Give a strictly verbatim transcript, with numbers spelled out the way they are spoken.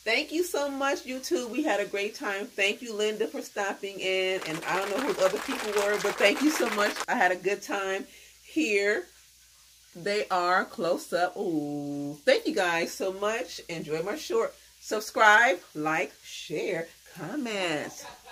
Thank you so much, YouTube. We had a great time. Thank you, Linda, for stopping in. And I don't know who the other people were, but thank you so much. I had a good time here. They are close up. Ooh, thank you guys so much. Enjoy my short. Subscribe, like, share, comment.